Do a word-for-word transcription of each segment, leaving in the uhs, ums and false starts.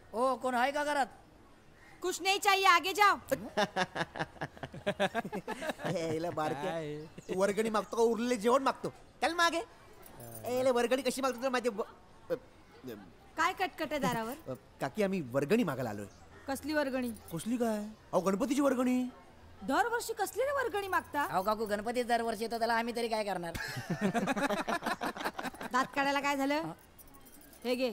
ओ कोण आहे का घरात? कुछ नहीं चाहिए, आगे जाओ. तू वर्गणी मागतो का उरलेले जेवण मागतो? चल मागे. एले वर्गणी कशी मागतो तुला माहिती? काय कटकट आहे दारावर? काकी आम्ही वर्गणी मागायला आलोय. कसली वर्गणी? कसली काय? अहो गणपतीची वर्गणी. दरवर्षी कसली रे वर्गणी मागता? अहो काकू गणपती दरवर्षी येतो, त्याला आम्ही तरी काय करणार? दात काढायला काय झालं? हे घे.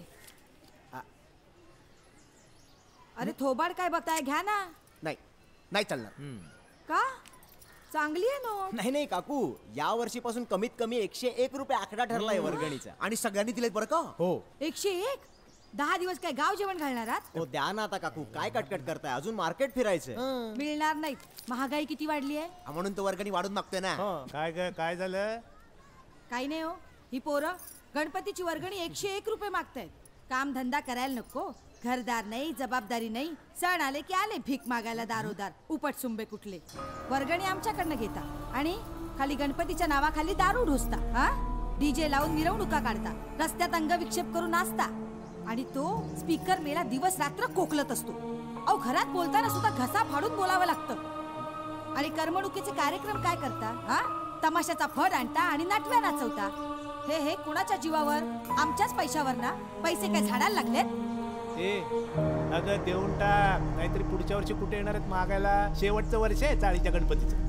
अरे थोबाड काय बघताय, घ्या ना. नाही नाही चालणार. का? चांगली आहे नोट. नाही नाही काकू, या वर्षीपासून कमीत कमी एकशे एक रुपये आकडा ठरलाय वर्गणीचा. आणि सगळ्यांनी दिलेत बरं का? हो. एकशे एक? दहा दिवस काय गाव जेवण घालणार आहात? हो द्या ना आता काकू, काय कटकट करताय? अजून मार्केट फिरायचंय. मिळणार नाहीत, महागाई किती वाढली आहे. म्हणून तो वर्गणी वाढून मागतोय ना. काय काय काय झालं? काही नाही हो, ही पोरं गणपतीची वर्गणी एकशे एक रुपये मागतायत. काम धंदा करायला नको, घरदार नाही, जबाबदारी नाही, सण आले की आले भीक मागायला दारोदार. उपट सुंबे कुठले. वर्गणी आमच्याकडनं घेता आणि खाली गणपतीच्या नावाखाली दारू ढोसता. हा डीजे लावून मिरवणुका काढता, रस्त्यात अंग विक्षेप करून नाचता आणि तो स्पीकर मेला दिवस रात्र कोकलत असतो. अहो घरात बोलताना सुद्धा घसा फाडून बोलावं लागतं. आणि करमणुकीचे कार्यक्रम काय करता? हा तमाशाचा फड आणता आणि नाटव्या नाचवता. हे हे कोणाच्या जीवावर? आमच्याच पैशावर ना. पैसे काय झाडाला लागलेत? ए अगं देऊन टाक, नाहीतरी पुढच्या वर्षी कुठे येणार आहेत मागायला? शेवटचं वर्ष आहे चाळीच्या गणपतीचं.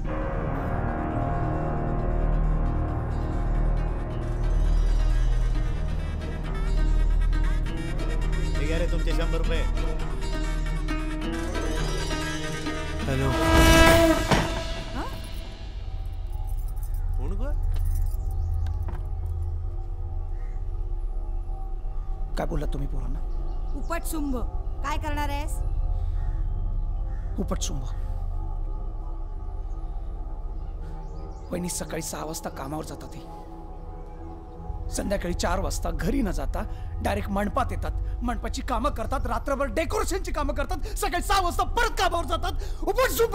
ठीक आहे रे तुमचे शंभर रुपये. हॅलो कोण ग? काय बोललात तुम्ही पोरांना? उपट सुंभ. काय करणार आहेस? उपट शुंभ. वहिनी सकाळी सहा वाजता कामावर जातात, ही संध्याकाळी चार वाजता घरी न जाता डायरेक्ट मंडपात येतात. मंडपाची कामं करतात, रात्रभर डेकोरेशनची कामं करतात, सकाळी सहा वाजता परत कामावर जातात. उपट शुंभ.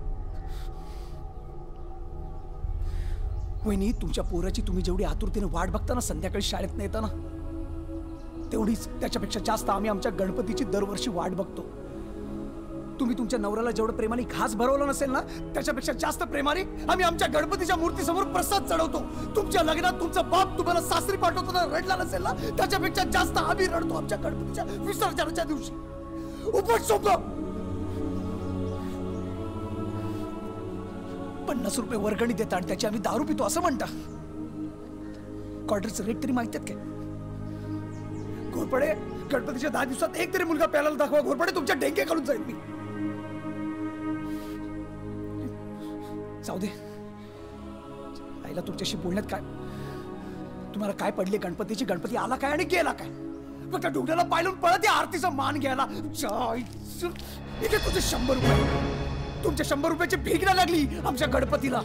वहिनी तुमच्या पोराची तुम्ही जेवढी आतुरतेने वाट बघता ना संध्याकाळी शाळेत न येताना, तेवढीच त्याच्यापेक्षा जास्त आम्ही आमच्या गणपतीची दरवर्षी वाट बघतो. तुम्ही तुमच्या नवऱ्याला जेवढं प्रेमाने घास भरवलं नसेल ना, त्याच्यापेक्षा जास्त प्रेमाने आम्ही आमच्या गणपतीच्या मूर्तीसमोर प्रसाद चढवतो. तुमच्या लग्नात तुमचा बाप तुम्हाला सासरी पाठवतो ना, रडला नसेल ना, त्याच्यापेक्षा जास्त आम्ही रडतो आमच्या गणपतीच्या विसर्जनाच्या दिवशी. उपट सोप. पन्नास रुपये वर्गणी देता आणि त्याची आम्ही दारू पितो असं म्हणता. क्वार्टरचं रेट तरी माहिती आहेत काय? घोरपडे गणपतीच्या दहा दिवसात एक तरी मुलगा प्यायला दाखवा. घोरपडे तुमच्या डेंगे घालून जाईल मी. जाऊ दे. आईला तुमच्याशी बोलण्यात काय, तुम्हाला काय पडले गणपतीची? गणपती आला काय आणि गेला काय? फक्त डोंगराला पायलून पळत या आरतीचा मान घ्यायला. इथे तुझे शंभर रुपये, तुमच्या शंभर रुपयाची भीक ना लागली आमच्या गणपतीला.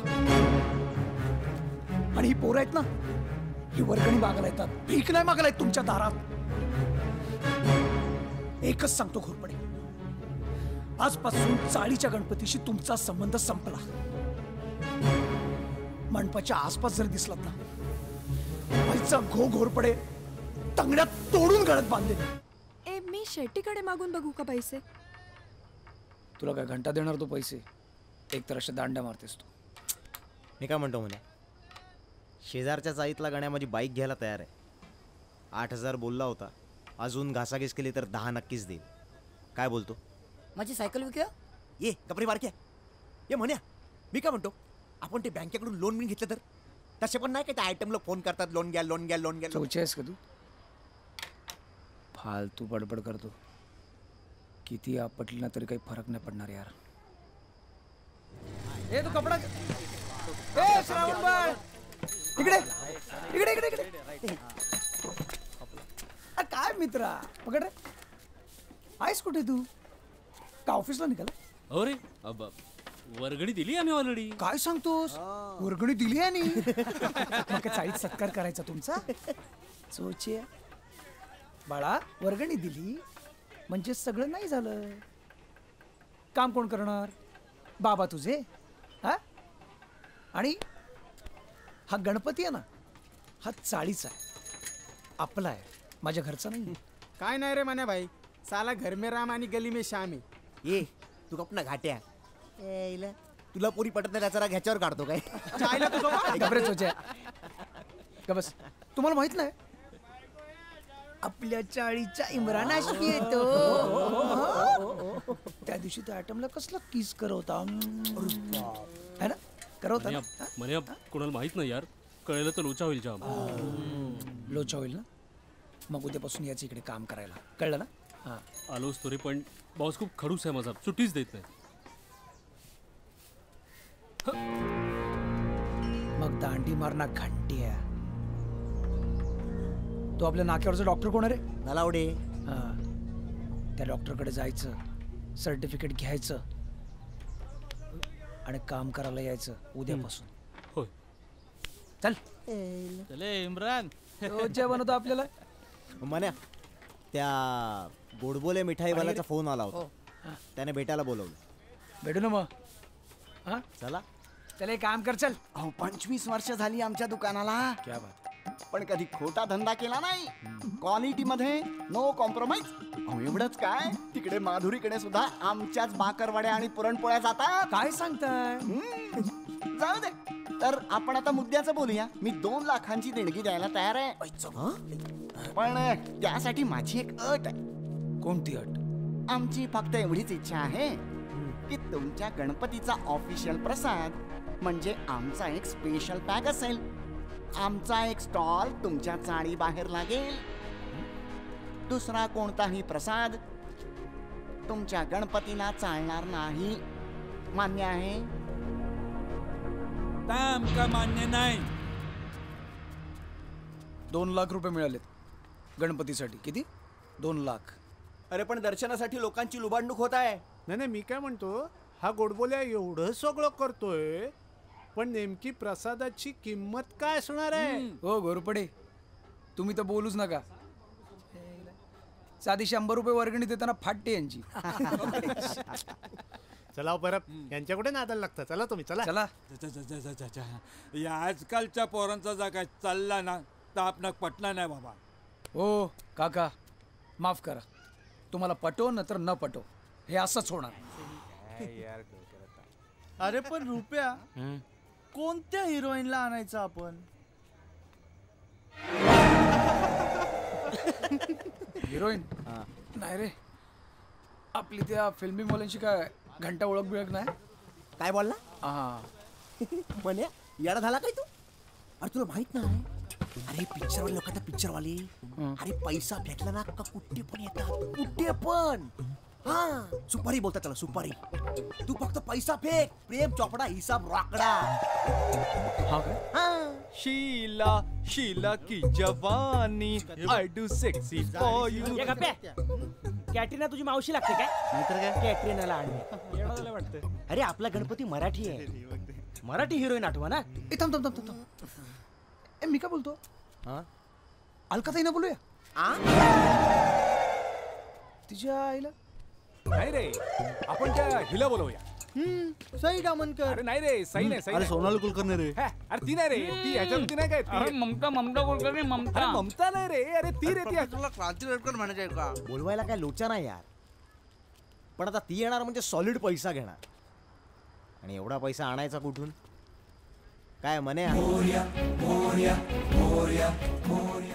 आणि ही पोरं आहेत ना, ही वर्गणी मागायला येतात, भीक नाही मागायला येत तुमच्या दारात. एकच सांगतो घोरपडे, आजपासून चाळीच्या गणपतीशी तुमचा संबंध संपला. मंडपाच्या आसपास जर दिसलात ना, आईचा घो घोरपडे तंगड्यात तोडून गळत बांधले. ए मी शेट्टीकडे मागून बघू का पैसे? तुला काय घंटा देणार तो पैसे? एक तर अशा दांड्या मारतेस तू. मी काय म्हणतो म्हणे, शेजारच्या चाळीतला गण्या माझी बाईक घ्यायला तयार आहे. आठ हजार बोलला होता, अजून घासाघीस केली तर दहा नक्कीच देईल. काय बोलतो? माझी सायकल विकूया? ये कपडे बारक्या ये म्हण्या. मी काय म्हणतो, आपण ते बँकेकडून लोन मिळून घेतलं तर? तसे पण नाही का त्या आयटमला फोन करतात, लोन घ्या लोन घ्या लोन घ्या. चौचे आहेस का तू? फालतू बडबड करतो. किती आपटली ना तरी काही फरक नाही पडणार यार. ए तू कपडा ए श्रावण बाळ इकडे इकडे इकडे इकडे. काय मित्रा पकड रे. आहेस कुठे तू? का ऑफिसला निघाला? अरे वर्गणी दिली आम्ही ऑलरेडी. काय सांगतोस? वर्गणी दिली आणि मग चाळीत सत्कार करायचा तुमचा? सोचे बाळा, वर्गणी दिली म्हणजे सगळं नाही झालं. काम कोण करणार? बाबा तुझे. हा आणि हा गणपती आहे ना, हा चाळीचा आहे, आपला आहे, माझ्या घरचा नाही. काय नाही रे मान्या भाई, साला घर में राम आणि गली में श्याम आहे. ये तू गप ना घाट्या. ए, इला. तुला पोरी पटत नाही त्याचा राग ह्याच्यावर काढतो काय? चायला तू गप्पा. घबरे चोच्या का बस. तुम्हाला माहित नाही आपल्या चाळीचा इम्रान हाशमी येतो. त्या दिवशी त्या आयटमला कसला किस करवता है ना करवता ना? म्हणे कोणाला माहित नाही यार, कळलं तर लोचा होईल जाम. लोचा होईल ना. मग उद्यापासून याच इकडे काम करायला कळलं ना. हा आलोच तरी पण बॉस खूप खडूस आहे माझा, सुट्टीच देत नाही. मग दांडी मारना घंटी आहे. तो आपल्या नाक्यावरचा डॉक्टर कोण आहे रे? नलावडे. हा त्या डॉक्टरकडे जायचं, सर्टिफिकेट घ्यायचं आणि काम करायला यायचं उद्यापासून. होय. चल चले इम्रान. जेवण होतं आपल्याला. म्हण्या त्या गोडबोले मिठाईवाल्याचा फोन आला होता, त्याने भेटायला बोलवलं. भेटू ना मग. हा चला. चल एक काम कर चल. अहो पंचवीस वर्ष झाली आमच्या दुकानाला. क्या बात. पण कधी खोटा धंदा केला नाही. क्वालिटी मध्ये नो कॉम्प्रोमाइज. अहो एवढंच काय, तिकडे माधुरीकडे सुद्धा आमच्याच बाकरवड्या आणि पुरणपोळ्या जातात. काय सांगताय? हम्म, जाऊ दे. तर आपण आता मुद्द्याचं बोलूया. मी दोन लाखांची देणगी द्यायला तयार आहे, पण त्यासाठी माझी एक अट आहे. कोणती अट? आमची फक्त एवढीच इच्छा आहे की तुमच्या गणपतीचा ऑफिशियल प्रसाद म्हणजे आमचा एक स्पेशल पॅक असेल. आमचा एक स्टॉल तुमच्या चाळी बाहेर लागेल. दुसरा कोणताही प्रसाद तुमच्या गणपतीला चालणार नाही. मान्य आहे? का मान्य नाही. दोन लाख रुपये मिळालेत गणपतीसाठी. किती? दोन लाख. अरे पण दर्शनासाठी लोकांची लुबाडणूक होत आहे. नाही नाही, मी काय म्हणतो, हा गोडबोल्या एवढं सगळं करतोय, पण नेमकी प्रसादाची किंमत काय असणार आहे? हो घोरपडे, तुम्ही तर बोलूच नका. साधी शंभर रुपये वर्गणी देताना फाटते यांची. चला परत यांच्याकडे नादाला लागतं. चला तुम्ही चला चला. या आजकालच्या पोरांचा जागा चालला ना तर आपणाक पटला नाही बाबा. हो काका माफ करा. तुम्हाला पटो न तर न पटो हे असंच होणार. अरे पण रुपया, कोणत्या हिरोईनला आणायचं आपण? हिरोईन नाही रे. आपली त्या फिल्मी मुलांची काय घंटा ओळख बिळख नाही. काय बोलला? हा म्हणे येडा झाला काय तू? अरे तुला माहित नाही? अरे पिक्चर वाले लोकांना पिक्चर वाले अरे पैसा भेटला ना का कुठे पण येतात. कुठे पण. हा सुपारी बोलता. चला सुपारी. तू फक्त पैसा फेक. प्रेम चोपडा हिसाब राकडा. हा काय? हा शीला शीला की जवानी I do sexy for you. Katrina तुझी मावशी लागते काय? नाहीतर काय कॅटरीनाला आणले वाटतं. अरे आपला गणपती मराठी आहे. मराठी हिरोईन आठवा ना. ए थांब थांब थांब थांब. ए मी काय बोलतो? हा अलकाताई ना बोलूया. तिच्या आईला नाही रे, आपण त्या हिला बोलवूया. सई दामनकर. अरे नाही रे, सई नाही, सई नाही. सोनाली कुलकर्णी रे. हे, अरे ती नाही रे, ती ह्याच्यावरती नाही काय ती- ममता ममता कुलकर्णी ममता. अरे ममता नाही रे, अरे ती रे ती. तुला क्रांती लटकन म्हणायचं आहे का? बोलवायला काय लोचा नाही यार, पण आता ती येणार म्हणजे सॉलिड पैसा घेणार. आणि एवढा पैसा आणायचा कुठून? काय म्हणे?